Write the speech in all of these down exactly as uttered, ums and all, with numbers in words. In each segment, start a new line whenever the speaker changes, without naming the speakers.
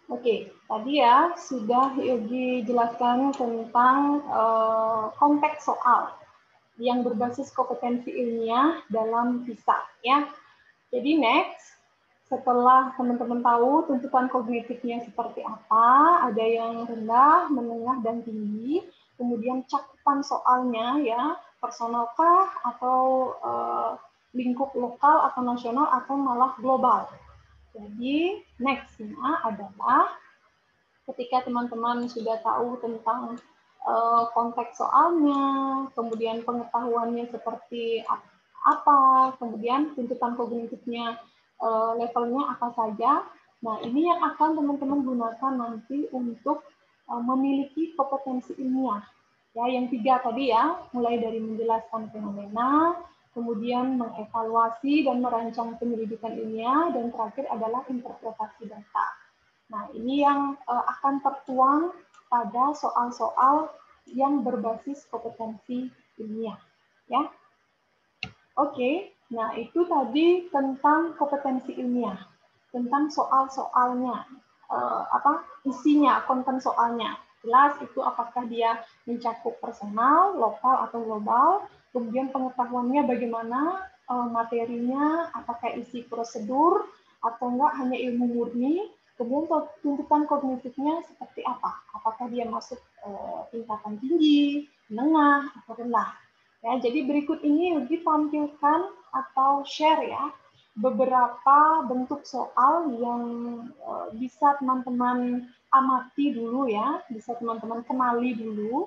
Oke, tadi ya sudah dijelaskan tentang uh, konteks soal yang berbasis kompetensi ilmiah dalam PISA ya. Jadi next, setelah teman-teman tahu tuntutan kognitifnya seperti apa, ada yang rendah, menengah, dan tinggi, kemudian cakupan soalnya ya, personalkah atau uh, lingkup lokal atau nasional atau malah global. Jadi next-nya adalah ketika teman-teman sudah tahu tentang uh, konteks soalnya, kemudian pengetahuannya seperti apa, kemudian tuntutan kognitifnya uh, levelnya apa saja. Nah, ini yang akan teman-teman gunakan nanti untuk uh, memiliki kompetensi ilmiah. Ya, yang tiga tadi ya, mulai dari menjelaskan fenomena, kemudian mengevaluasi dan merancang penyelidikan ilmiah, dan terakhir adalah interpretasi data. Nah, ini yang uh, akan tertuang pada soal-soal yang berbasis kompetensi ilmiah, ya. Oke, nah itu tadi tentang kompetensi ilmiah, tentang soal-soalnya, uh, apa isinya, konten soalnya. Jelas itu apakah dia mencakup personal, lokal atau global, kemudian pengetahuannya bagaimana, uh, materinya, apakah isi prosedur atau enggak hanya ilmu murni. Kemudian tuntutan kognitifnya seperti apa? Apakah dia masuk uh, tingkatan tinggi, menengah, atau rendah? Ya, jadi berikut ini ditampilkan atau share ya beberapa bentuk soal yang uh, bisa teman-teman amati dulu ya, bisa teman-teman kenali dulu.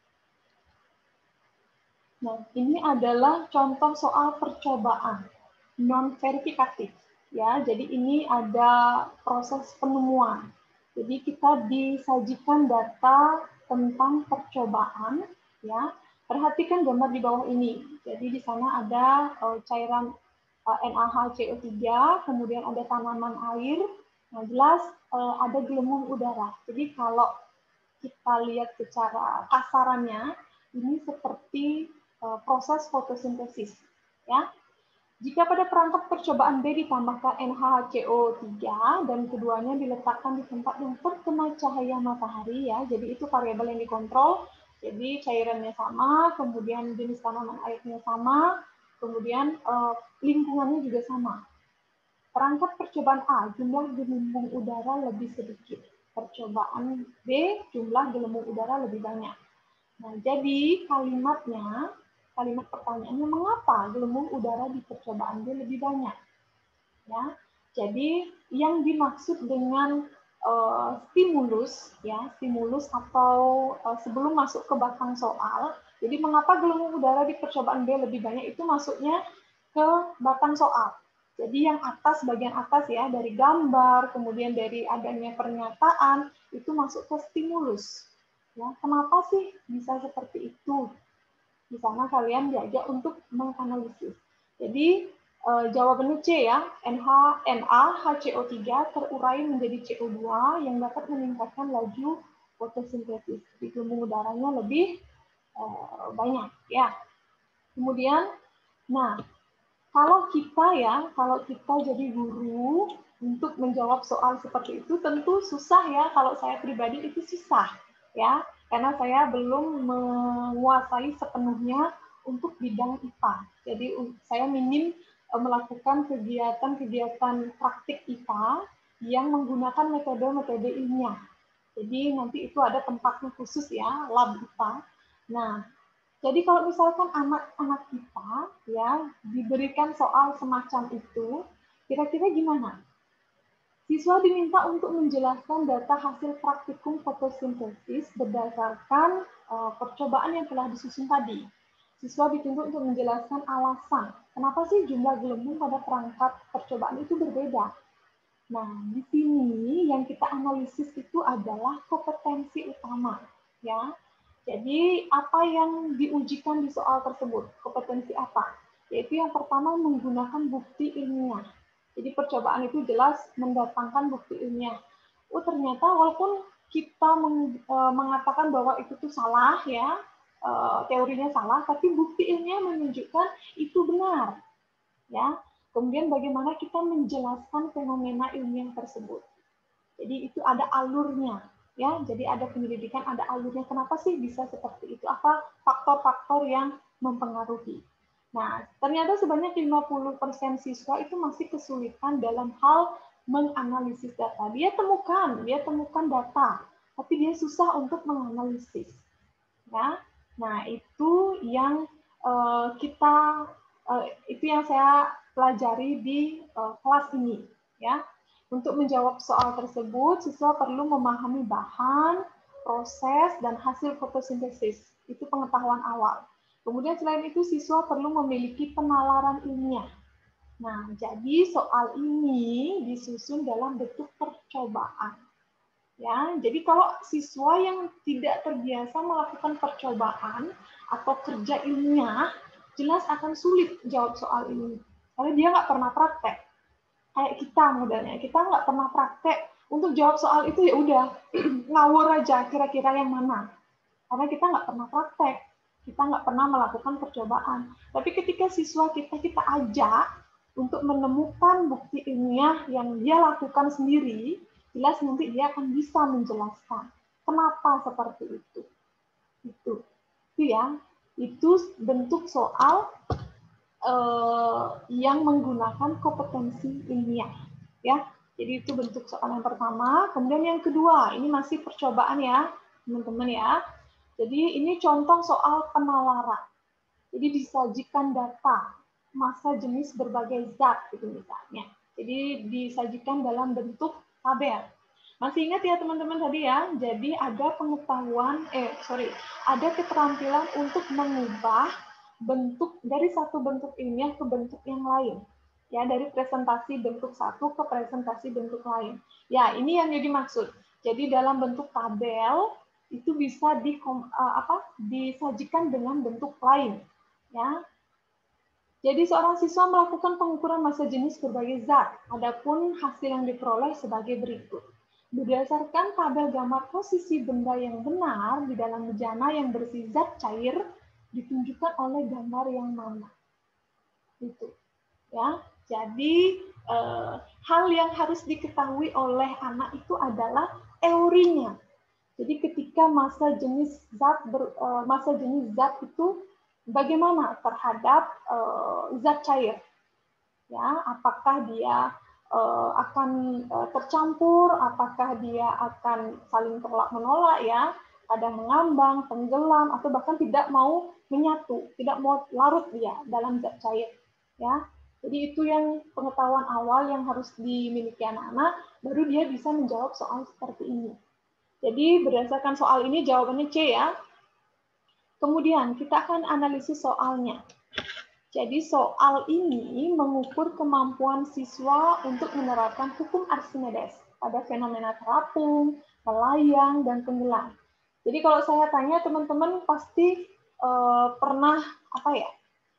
Nah, ini adalah contoh soal percobaan non verifikatif ya. Jadi ini ada proses penemuan. Jadi kita disajikan data tentang percobaan ya. Perhatikan gambar di bawah ini. Jadi di sana ada uh, cairan uh, N A H C O tiga, kemudian ada tanaman air. Nah, jelas uh, ada gelembung udara. Jadi kalau kita lihat secara kasarannya, ini seperti uh, proses fotosintesis ya. Jika pada perangkap percobaan B ditambahkan N H C O tiga dan keduanya diletakkan di tempat yang terkena cahaya matahari ya, jadi itu variabel yang dikontrol. Jadi cairannya sama, kemudian jenis tanaman airnya sama, kemudian uh, lingkungannya juga sama. Perangkat percobaan A, jumlah gelembung udara lebih sedikit. Percobaan B, jumlah gelembung udara lebih banyak. Nah, jadi kalimatnya, kalimat pertanyaannya, mengapa gelembung udara di percobaan B lebih banyak? Ya, jadi yang dimaksud dengan uh, stimulus, ya, stimulus atau uh, sebelum masuk ke batang soal, jadi mengapa gelembung udara di percobaan B lebih banyak itu masuknya ke batang soal. Jadi yang atas, bagian atas ya, dari gambar, kemudian dari adanya pernyataan, itu masuk ke stimulus. Ya, kenapa sih bisa seperti itu? Di sana kalian diajak untuk menganalisis. Jadi eh, jawabannya C ya, N H N A H C O tiga terurai menjadi C O dua yang dapat meningkatkan laju fotosintesis. Di gelembung udaranya lebih eh, banyak ya. Kemudian, nah kalau kita ya, kalau kita jadi guru untuk menjawab soal seperti itu tentu susah ya. Kalau saya pribadi itu susah ya, karena saya belum menguasai sepenuhnya untuk bidang I P A. Jadi saya minim melakukan kegiatan-kegiatan praktik I P A yang menggunakan metode-metode ilmiah. Jadi nanti itu ada tempatnya khusus ya, lab I P A. Nah, jadi kalau misalkan anak-anak kita ya diberikan soal semacam itu, kira-kira gimana? Siswa diminta untuk menjelaskan data hasil praktikum fotosintesis berdasarkan uh, percobaan yang telah disusun tadi. Siswa dituntut untuk menjelaskan alasan kenapa sih jumlah gelembung pada perangkat percobaan itu berbeda. Nah, di sini yang kita analisis itu adalah kompetensi utama, ya. Jadi, apa yang diujikan di soal tersebut? Kompetensi apa? Yaitu yang pertama menggunakan bukti ilmiah. Jadi, percobaan itu jelas mendatangkan bukti ilmiah. Oh, ternyata walaupun kita meng, e, mengatakan bahwa itu tuh salah, ya, e, teorinya salah, tapi bukti ilmiah menunjukkan itu benar, ya. Kemudian bagaimana kita menjelaskan fenomena ilmiah tersebut. Jadi itu ada alurnya, ya. Jadi ada penyelidikan, ada alurnya. Kenapa sih bisa seperti itu? Apa faktor-faktor yang mempengaruhi? Nah, ternyata sebanyak lima puluh persen siswa itu masih kesulitan dalam hal menganalisis data. Dia temukan, dia temukan data, tapi dia susah untuk menganalisis. Ya, nah itu yang uh, kita, uh, itu yang saya pelajari di uh, kelas ini. Ya, untuk menjawab soal tersebut, siswa perlu memahami bahan, proses, dan hasil fotosintesis. Itu pengetahuan awal. Kemudian selain itu, siswa perlu memiliki penalaran ilmiah. Nah, jadi soal ini disusun dalam bentuk percobaan. Ya, jadi kalau siswa yang tidak terbiasa melakukan percobaan atau kerja ilmiah, jelas akan sulit jawab soal ini. Karena dia nggak pernah praktek. Kayak kita modelnya, kita nggak pernah praktek. Untuk jawab soal itu ya udah ngawur aja kira-kira yang mana. Karena kita nggak pernah praktek, kita nggak pernah melakukan percobaan. Tapi ketika siswa kita kita ajak untuk menemukan bukti ilmiah yang dia lakukan sendiri, jelas nanti dia akan bisa menjelaskan kenapa seperti itu. Itu, itu ya, itu bentuk soal eh, yang menggunakan kompetensi ilmiah, ya. Jadi itu bentuk soal yang pertama. Kemudian yang kedua, ini masih percobaan ya, teman-teman ya. Jadi ini contoh soal penalaran. Jadi disajikan data massa jenis berbagai zat gitu misalnya. Jadi disajikan dalam bentuk tabel. Masih ingat ya teman-teman tadi ya? Jadi ada pengetahuan, eh sorry, ada keterampilan untuk mengubah bentuk dari satu bentuk ilmiah ke bentuk yang lain. Ya, dari presentasi bentuk satu ke presentasi bentuk lain. Ya, ini yang jadi maksud. Jadi dalam bentuk tabel itu bisa di uh, apa disajikan dengan bentuk lain, ya. Jadi seorang siswa melakukan pengukuran massa jenis berbagai zat, adapun hasil yang diperoleh sebagai berikut. Berdasarkan tabel gambar posisi benda yang benar di dalam bejana yang berisi zat cair ditunjukkan oleh gambar yang mana. Itu, ya. Jadi eh, hal yang harus diketahui oleh anak itu adalah teorinya. Jadi ketika massa jenis zat ber, uh, massa jenis zat itu bagaimana terhadap uh, zat cair, ya, apakah dia uh, akan uh, tercampur, apakah dia akan saling tolak menolak, ya, kadang mengambang, tenggelam, atau bahkan tidak mau menyatu, tidak mau larut dia dalam zat cair, ya. Jadi itu yang pengetahuan awal yang harus dimiliki anak-anak, baru dia bisa menjawab soal seperti ini. Jadi berdasarkan soal ini jawabannya C ya. Kemudian kita akan analisis soalnya. Jadi soal ini mengukur kemampuan siswa untuk menerapkan hukum Archimedes pada fenomena terapung, melayang, dan tenggelam. Jadi kalau saya tanya teman-teman pasti eh, pernah apa ya?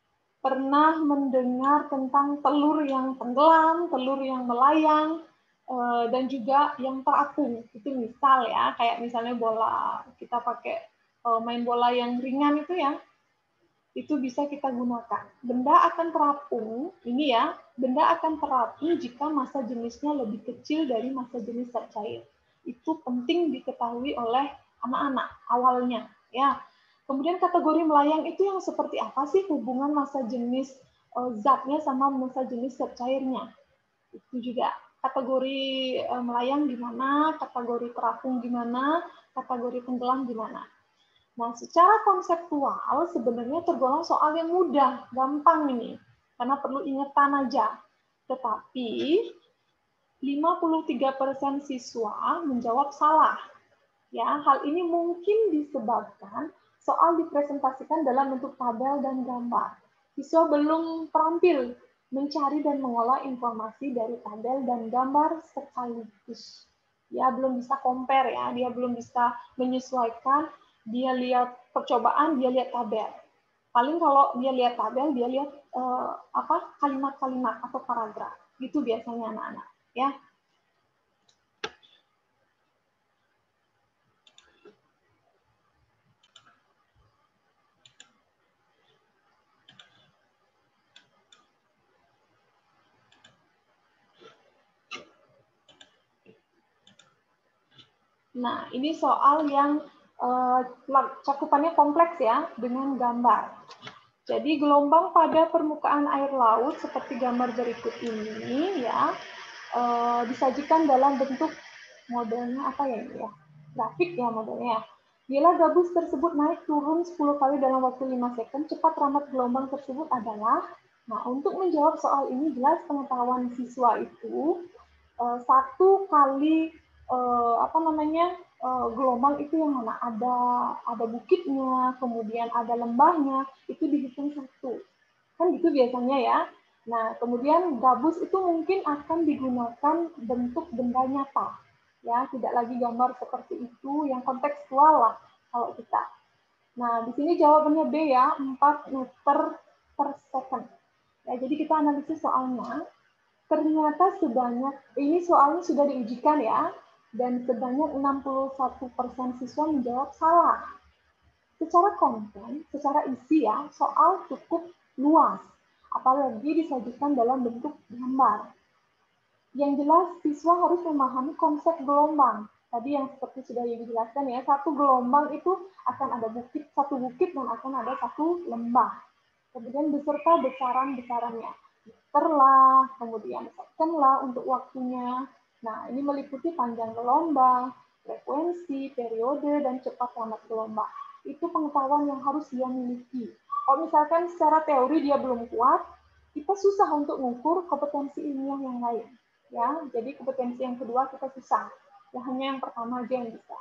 Pernah mendengar tentang telur yang tenggelam, telur yang melayang, dan juga yang terapung. Itu misal ya, kayak misalnya bola, kita pakai main bola yang ringan itu ya, itu bisa kita gunakan. Benda akan terapung, ini ya, benda akan terapung jika massa jenisnya lebih kecil dari massa jenis zat cair. Itu penting diketahui oleh anak-anak awalnya, ya. Kemudian kategori melayang itu yang seperti apa sih hubungan massa jenis zatnya sama massa jenis zat cairnya? Itu juga kategori melayang gimana, kategori terapung gimana, kategori tenggelam gimana. Nah, secara konseptual sebenarnya tergolong soal yang mudah, gampang ini, karena perlu ingatan aja. Tetapi lima puluh tiga persen siswa menjawab salah. Ya, hal ini mungkin disebabkan soal dipresentasikan dalam bentuk tabel dan gambar. Siswa belum terampil mencari dan mengolah informasi dari tabel dan gambar sekaligus. Dia belum bisa compare ya, dia belum bisa menyesuaikan, dia lihat percobaan, dia lihat tabel. Paling kalau dia lihat tabel, dia lihat eh, apa kalimat-kalimat atau paragraf. Itu biasanya anak-anak, ya. Nah, ini soal yang uh, cakupannya kompleks ya, dengan gambar. Jadi gelombang pada permukaan air laut seperti gambar berikut ini ya, uh, disajikan dalam bentuk modelnya apa ya ini ya? Grafik ya modelnya. Bila gabus tersebut naik turun sepuluh kali dalam waktu lima sekund, cepat rambat gelombang tersebut adalah. Nah, untuk menjawab soal ini jelas pengetahuan siswa itu uh, satu kali uh, apa namanya uh, gelombang itu yang mana ada ada bukitnya, kemudian ada lembahnya, itu dihitung satu. Kan gitu biasanya ya. Nah, kemudian gabus itu mungkin akan digunakan bentuk benda nyata. Ya, tidak lagi gambar seperti itu yang kontekstual lah kalau kita. Nah, di sini jawabannya B ya, empat meter per second. Ya, jadi kita analisis soalnya. Ternyata sebanyak, ini soalnya sudah diujikan ya, dan sebanyak enam puluh satu persen siswa menjawab salah. Secara konten, secara isi ya, soal cukup luas, apalagi disajikan dalam bentuk gambar. Yang jelas, siswa harus memahami konsep gelombang. Tadi yang seperti sudah dijelaskan ya, satu gelombang itu akan ada bukit, satu bukit dan akan ada satu lembah. Kemudian beserta besaran-besarannya. Meter lah, kemudian second lah untuk waktunya. Nah, ini meliputi panjang gelombang, frekuensi, periode, dan cepat rambat gelombang. Itu pengetahuan yang harus dia miliki. Kalau misalkan secara teori dia belum kuat, kita susah untuk mengukur kompetensi ilmiah yang lain. Ya, jadi kompetensi yang kedua kita susah. Ya, hanya yang pertama aja yang bisa.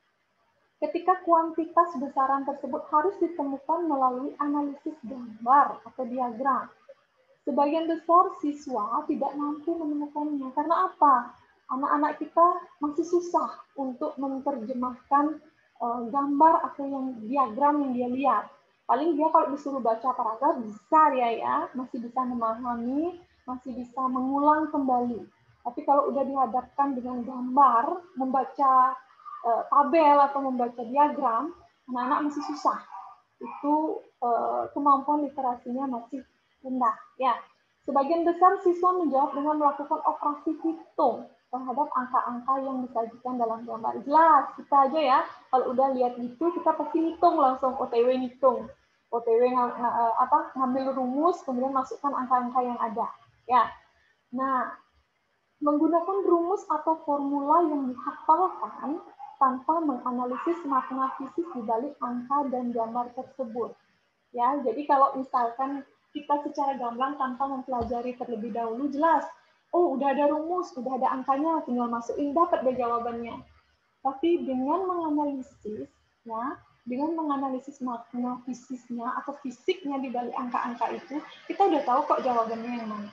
Ketika kuantitas besaran tersebut harus ditemukan melalui analisis gambar atau diagram. Sebagian besar siswa tidak mampu menemukannya. Karena apa? Anak-anak kita masih susah untuk menerjemahkan uh, gambar atau yang diagram yang dia lihat. Paling dia kalau disuruh baca paragraf bisa dia ya, masih bisa memahami, masih bisa mengulang kembali. Tapi kalau udah dihadapkan dengan gambar, membaca uh, tabel atau membaca diagram, anak-anak masih susah. Itu uh, kemampuan literasinya masih rendah. Ya, sebagian besar siswa menjawab dengan melakukan operasi hitung terhadap angka-angka yang disajikan dalam gambar. Jelas, kita aja ya, kalau udah lihat gitu, kita pasti hitung langsung, O T W hitung. O T W apa, ngambil rumus, kemudian masukkan angka-angka yang ada. Ya, nah, menggunakan rumus atau formula yang dihafalkan tanpa menganalisis makna fisik di balik angka dan gambar tersebut. Ya, jadi kalau misalkan kita secara gamblang tanpa mempelajari terlebih dahulu, jelas, oh udah ada rumus, udah ada angkanya, tinggal masukin, dapat deh jawabannya. Tapi dengan menganalisis, ya, dengan menganalisis makna fisiknya atau fisiknya di balik angka-angka itu, kita udah tahu kok jawabannya yang mana.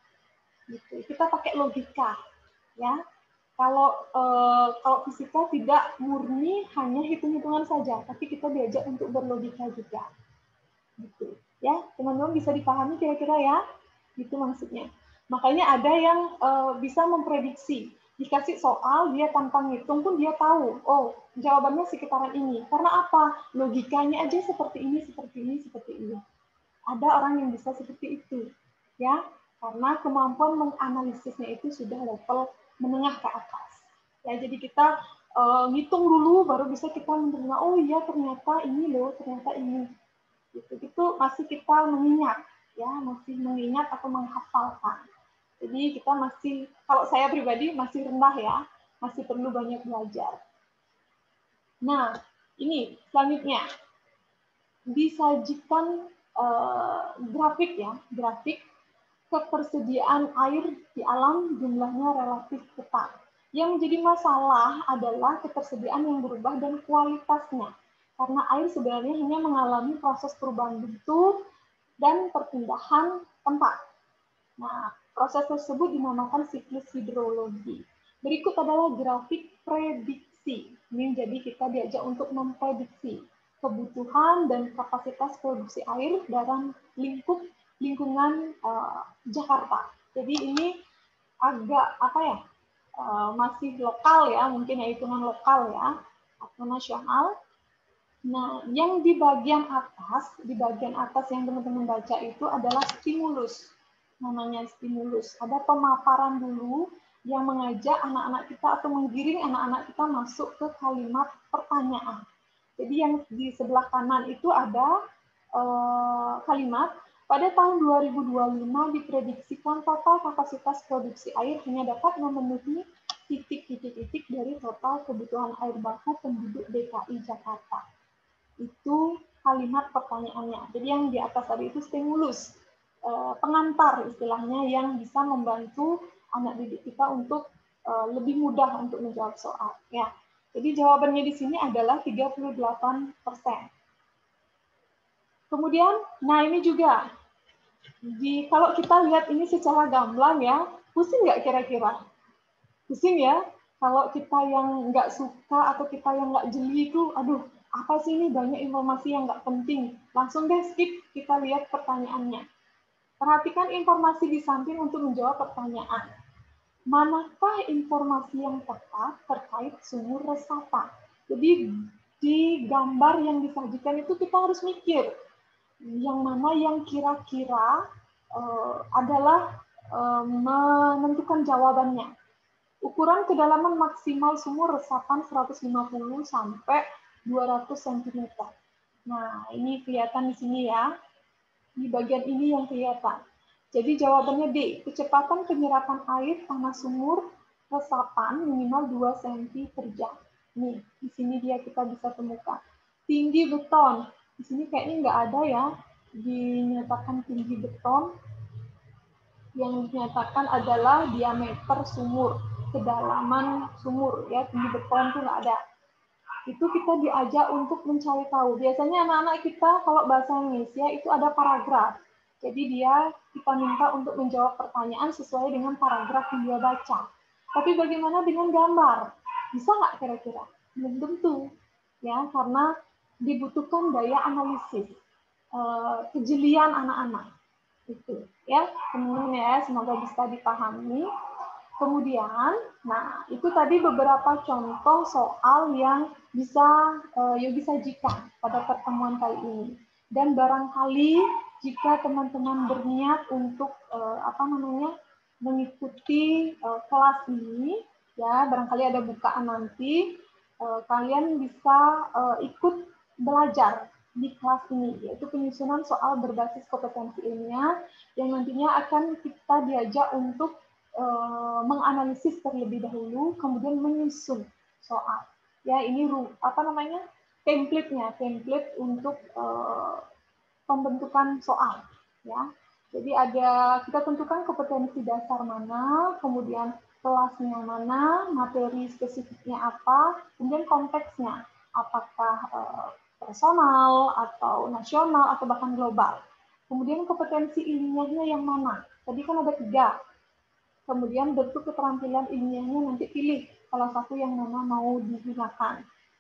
Gitu. Kita pakai logika, ya. Kalau eh, kalau fisika tidak murni hanya hitung-hitungan saja, tapi kita diajak untuk berlogika juga. Gitu. Ya, teman-teman bisa dipahami kira-kira ya? Gitu maksudnya. Makanya ada yang uh, bisa memprediksi. Dikasih soal, dia tanpa ngitung pun dia tahu, oh, jawabannya sekitaran ini. Karena apa? Logikanya aja seperti ini, seperti ini, seperti ini. Ada orang yang bisa seperti itu. Ya, karena kemampuan menganalisisnya itu sudah level menengah ke atas. Ya, jadi kita uh, ngitung dulu, baru bisa kita menerima, oh iya ternyata ini loh, ternyata ini. Gitu. Itu masih kita mengingat, ya, masih mengingat atau menghafalkan. Jadi kita masih, kalau saya pribadi masih rendah ya, masih perlu banyak belajar. Nah, ini selanjutnya disajikan uh, grafik ya, grafik ketersediaan air di alam jumlahnya relatif ketat. Yang menjadi masalah adalah ketersediaan yang berubah dan kualitasnya. Karena air sebenarnya hanya mengalami proses perubahan bentuk dan perpindahan tempat. Nah, proses tersebut dinamakan siklus hidrologi. Berikut adalah grafik prediksi. Ini jadi kita diajak untuk memprediksi kebutuhan dan kapasitas produksi air dalam lingkup lingkungan uh, Jakarta. Jadi ini agak apa ya, uh, masih lokal ya, mungkin ya hitungan lokal ya, atau nasional. Nah, yang di bagian atas, di bagian atas yang teman-teman baca itu adalah stimulus. Namanya stimulus. Ada pemaparan dulu yang mengajak anak-anak kita atau menggiring anak-anak kita masuk ke kalimat pertanyaan. Jadi yang di sebelah kanan itu ada uh, kalimat, pada tahun dua ribu dua puluh lima diprediksikan total kapasitas produksi air hanya dapat memenuhi titik-titik-titik dari total kebutuhan air baku penduduk D K I Jakarta. Itu kalimat pertanyaannya. Jadi yang di atas tadi itu stimulus, uh, pengantar istilahnya yang bisa membantu anak didik kita untuk uh, lebih mudah untuk menjawab soal. Ya. Jadi jawabannya di sini adalah tiga puluh delapan persen. Kemudian, nah ini juga, di, kalau kita lihat ini secara gamblang ya, pusing nggak kira-kira? Pusing ya? Kalau kita yang nggak suka atau kita yang nggak jeli itu, aduh, apa sih ini banyak informasi yang nggak penting. Langsung deh skip, kita lihat pertanyaannya. Perhatikan informasi di samping untuk menjawab pertanyaan. Manakah informasi yang tepat terkait sumur resapan? Jadi di gambar yang disajikan itu kita harus mikir yang mana yang kira-kira uh, adalah uh, menentukan jawabannya. Ukuran kedalaman maksimal sumur resapan seratus lima puluh sampai dua ratus sentimeter. Nah, ini kelihatan di sini ya. Di bagian ini yang kelihatan. Jadi jawabannya D, kecepatan penyerapan air tanah sumur resapan minimal dua sentimeter per jam. Nih, di sini dia kita bisa temukan. Tinggi beton, di sini kayaknya nggak ada ya, dinyatakan tinggi beton. Yang dinyatakan adalah diameter sumur, kedalaman sumur, ya tinggi beton itu nggak ada. Itu kita diajak untuk mencari tahu. Biasanya anak-anak kita kalau bahasa Indonesia itu ada paragraf. Jadi dia kita minta untuk menjawab pertanyaan sesuai dengan paragraf yang dia baca. Tapi bagaimana dengan gambar? Bisa nggak kira-kira? Belum tentu, ya karena dibutuhkan daya analisis, kejelian anak-anak. Itu, ya teman-teman ya, semoga bisa dipahami. Kemudian, nah itu tadi beberapa contoh soal yang bisa uh, Yogi sajikan pada pertemuan kali ini. Dan barangkali jika teman-teman berniat untuk uh, apa namanya mengikuti uh, kelas ini, ya barangkali ada bukaan nanti, uh, kalian bisa uh, ikut belajar di kelas ini, yaitu penyusunan soal berbasis kompetensi ilmiah yang nantinya akan kita diajak untuk Uh, menganalisis terlebih dahulu, kemudian menyusun soal. Ya, ini apa namanya template-nya, template untuk uh, pembentukan soal. Ya, jadi ada kita tentukan kompetensi dasar mana, kemudian kelasnya mana, materi spesifiknya apa, kemudian konteksnya, apakah uh, personal atau nasional atau bahkan global. Kemudian kompetensi ilmiahnya yang mana? Tadi kan ada tiga. Kemudian bentuk keterampilan ilmiahnya nanti pilih salah satu yang mana mau digunakan.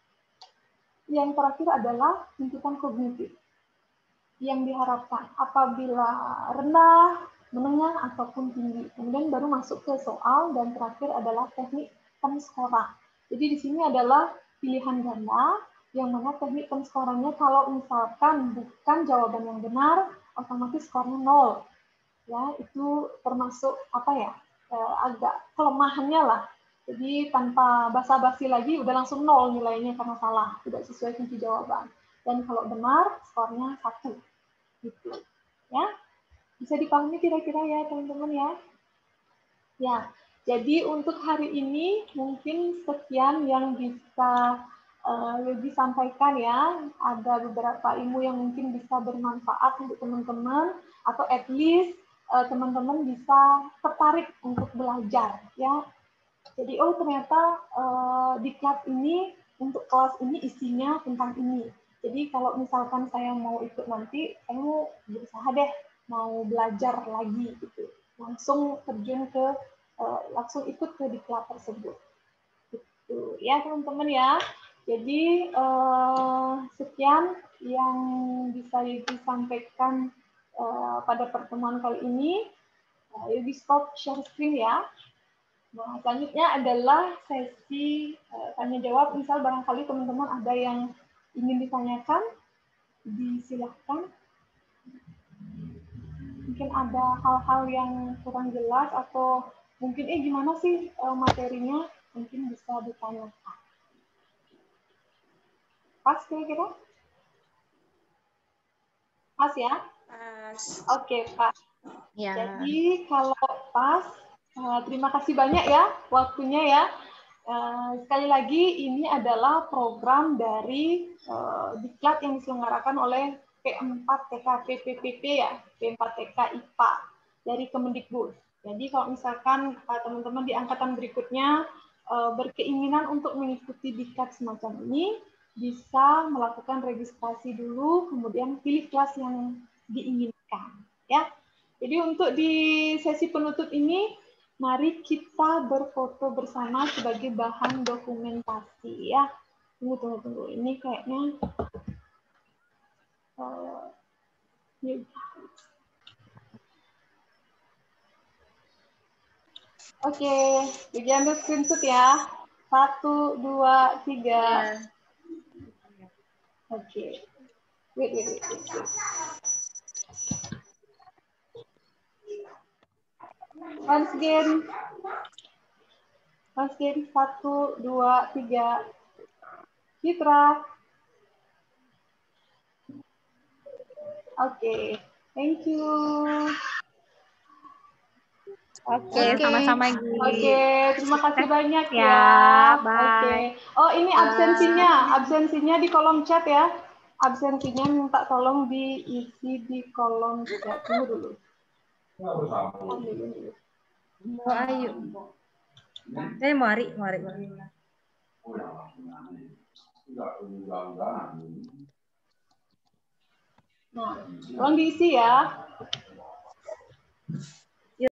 Yang terakhir adalah tuntutan kognitif yang diharapkan apabila rendah, menengah, ataupun tinggi. Kemudian baru masuk ke soal dan terakhir adalah teknik penskoran. Jadi di sini adalah pilihan ganda yang mana teknik penskorannya kalau misalkan bukan jawaban yang benar, otomatis skornya nol. Ya, itu termasuk apa ya? Eh, agak kelemahannya lah. Jadi tanpa basa-basi lagi udah langsung nol nilainya karena salah, tidak sesuai kunci jawaban. Dan kalau benar, skornya satu. Gitu. Ya, bisa dipahami kira-kira ya teman-teman ya. Ya, jadi untuk hari ini mungkin sekian yang bisa uh, Yogi sampaikan ya. Ada beberapa ilmu yang mungkin bisa bermanfaat untuk teman-teman atau at least teman-teman uh, bisa tertarik untuk belajar ya. Jadi oh ternyata uh, di kelas ini untuk kelas ini isinya tentang ini. Jadi kalau misalkan saya mau ikut nanti, saya mau berusaha deh mau belajar lagi gitu. Langsung terjun ke uh, langsung ikut ke diklat tersebut. Gitu ya teman-teman ya. Jadi uh, sekian yang bisa disampaikan uh, pada pertemuan kali ini. Uh, Yogi stop share screen ya. Nah, selanjutnya adalah sesi uh, tanya jawab. Misal barangkali teman-teman ada yang ingin ditanyakan, disilahkan. Mungkin ada hal-hal yang kurang jelas atau mungkin eh gimana sih uh, materinya, mungkin bisa ditanyakan. Pas kira-kira? Pas ya?
Pas.
Oke, Pak.
Ya.
Jadi kalau pas, uh, terima kasih banyak ya waktunya ya. Uh, sekali lagi ini adalah program dari uh, diklat yang diselenggarakan oleh P empat T K P P P P ya, P empat T K I P A dari Kemendikbud. Jadi kalau misalkan teman-teman di angkatan berikutnya uh, berkeinginan untuk mengikuti diklat semacam ini, bisa melakukan registrasi dulu, kemudian pilih kelas yang diinginkan. Ya. Jadi untuk di sesi penutup ini, mari kita berfoto bersama sebagai bahan dokumentasi ya. Tunggu, tunggu, tunggu. Ini kayaknya uh, ya. Oke, bagian untuk screenshot ya. Satu, dua, tiga.
Ya.
Oke. Wait, wait, wait, wait, wait. Once again. Once again. Satu, dua, tiga. Citra. Oke, okay. Thank you.
Oke, okay, sama-sama Gi.
Oke, okay, terima kasih banyak ya.
ya.
Oke. Okay. Oh, ini absensinya, absensinya di kolom chat ya. Absensinya minta tolong diisi di kolom chat. Tunggu dulu. Ambil dulu.
Mau ayo. Saya mau Ari, mau Ari.
Nah, tolong diisi ya.